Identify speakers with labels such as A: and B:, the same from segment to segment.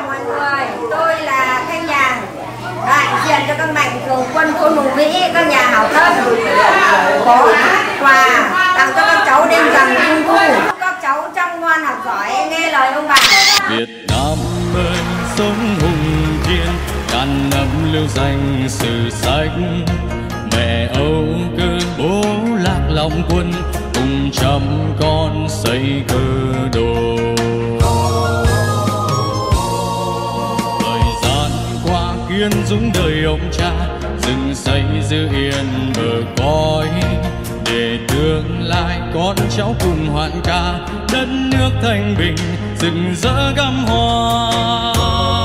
A: chào mọi người, tôi là Thanh Nhàn, đại diện cho các mạnh thường quân thôn Hùng Vĩ, các nhà hảo tâm có quà tặng cho các cháu đêm rằm Trung thu. Các cháu chăm ngoan học giỏi, nghe lời ông bà.
B: Việt Nam ơi, sống hùng thiên, can ấm lưu danh sử sách. Mẹ Âu cơ bố lạc lòng quân, cùng trăm con xây cơ đồ. Thời gian qua kiên dũng đời ông cha, dựng xây giữ yên bờ cõi, để tương lai con cháu cùng hoan ca, đất nước thanh bình rực rỡ gắm hoa.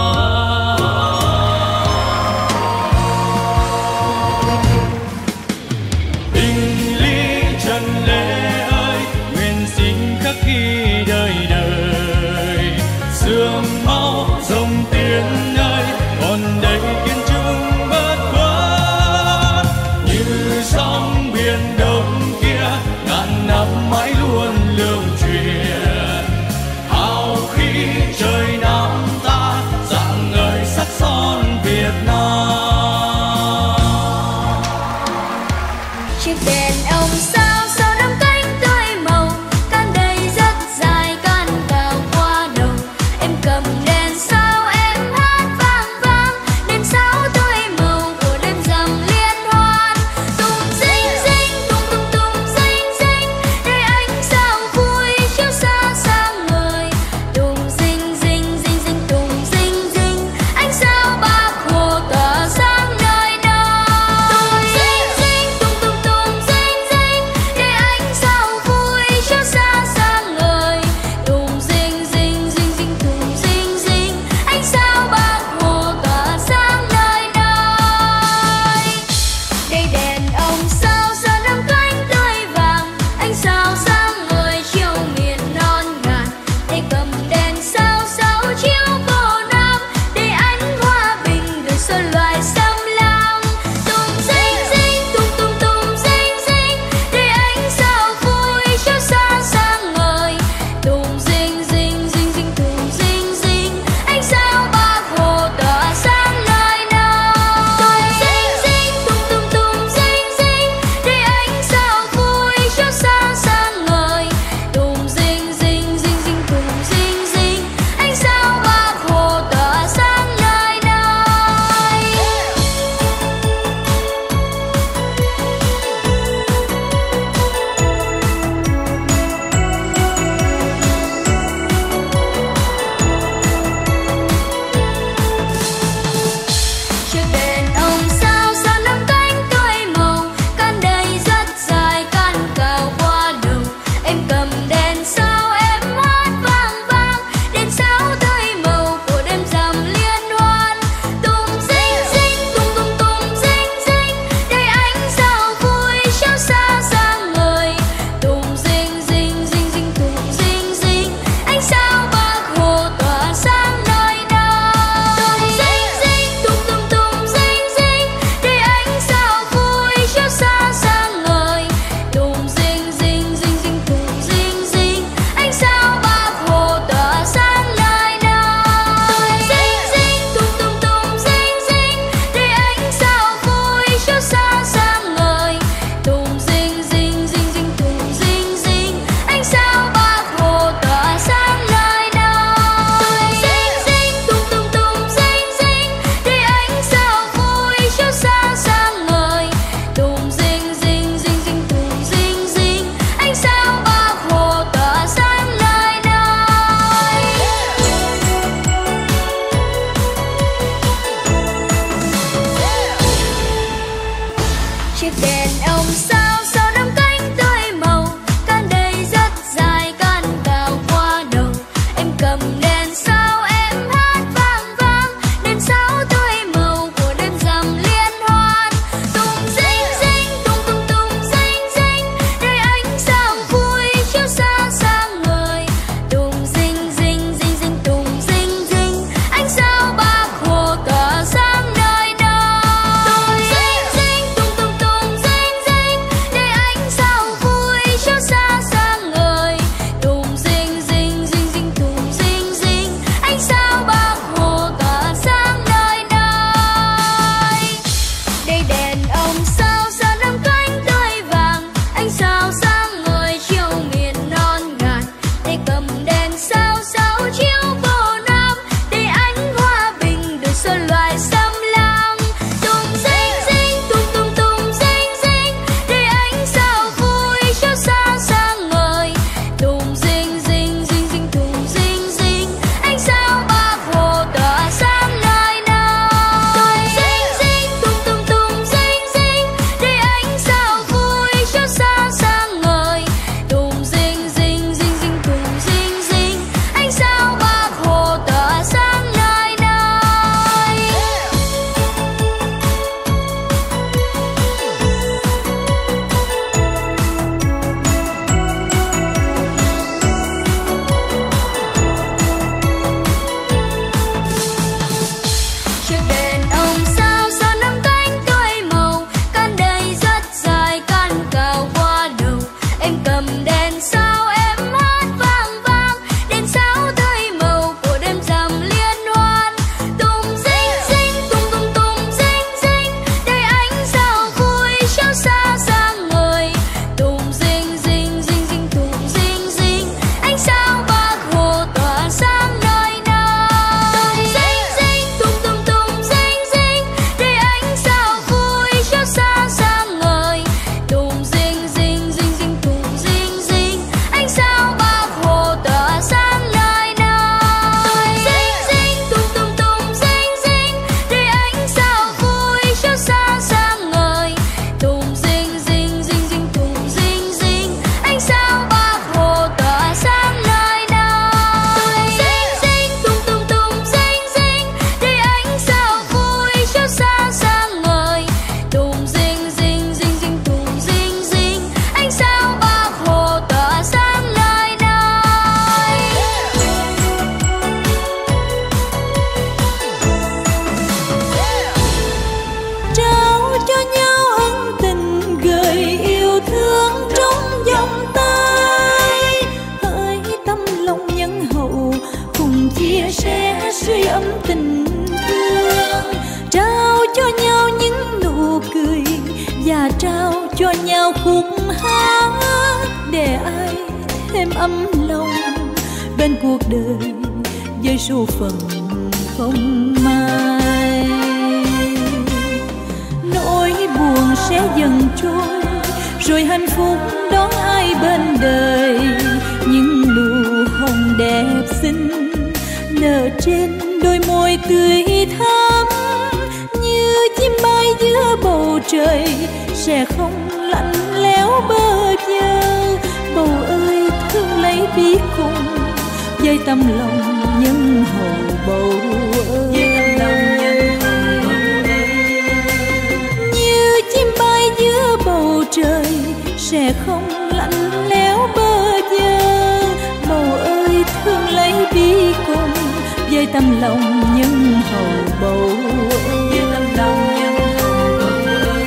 B: Khi đời đời sương máu dòng tiếng ơi, còn đây kiên trung bất khuất như sóng biển đông kia, ngàn năm mãi luôn lưu truyền. Hào khí trời Nam ta rạng ngời sắc son Việt Nam.
C: Chiếc đèn ông sao đắm cánh tươi màu, dài can cào qua đầu, em cầm đèn sao em hát vang.
D: sưởi ấm tình thương, trao cho nhau những nụ cười và trao cho nhau khúc hát để ai thêm ấm lòng bên cuộc đời với số phận không mai. Nỗi buồn sẽ dần trôi rồi hạnh phúc đón ai bên đời, những nụ hồng đẹp xinh nở trên đôi môi tươi thắm, như chim bay giữa bầu trời sẽ không lạnh lẽo bơ vơ. Bầu ơi thương lấy biết cùng với tâm lòng nhân hậu bầu ơi, như chim bay giữa bầu trời sẽ không lạnh lẽo bơ vơ. Bầu ơi thương lấy bi cùng với tâm lòng nhân hậu bầu ơi, với tâm lòng nhân hậu bầu ơi.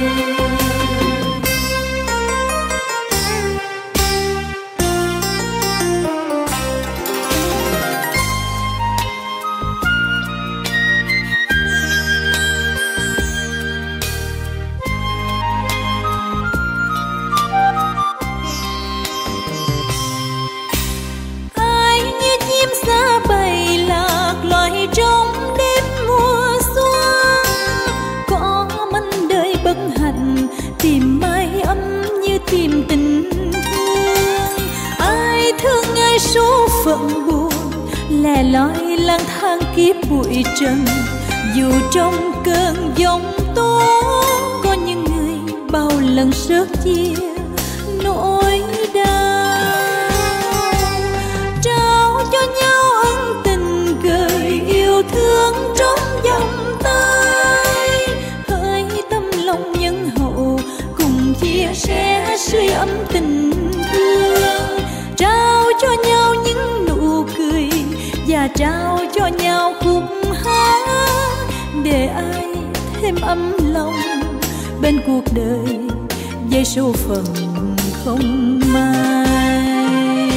D: Trong đêm mùa xuân có manh đời bất hạnh, tìm mái ấm như tìm tình thương. Ai thương ai số phận buồn, lẻ loi lang thang kiếp bụi trần. Dù trong cơn giông tố có những người bao lần sớt chia nỗi đau, trao cho nhau ân tình cười yêu thương trong vòng tay. Hỡi tâm lòng nhân hậu cùng chia sẻ sưởi ấm tình thương, trao cho nhau những nụ cười và trao cho nhau khúc hát để ai thêm ấm lòng bên cuộc đời với số phận không mai.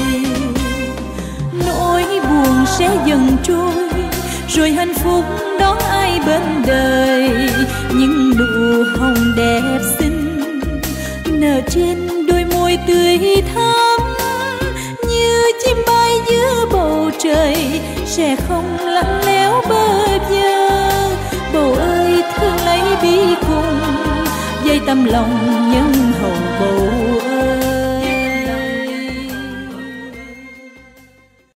D: Nỗi buồn sẽ dần trôi rồi hạnh phúc đón ai bên đời, những nụ hồng đẹp xinh nở trên đôi môi tươi thắm, như chim bay giữa bầu trời sẽ không lạnh lẽo bơ vơ. Bầu ơi thương lấy bi cùng với tâm lòng nhân hậu bầu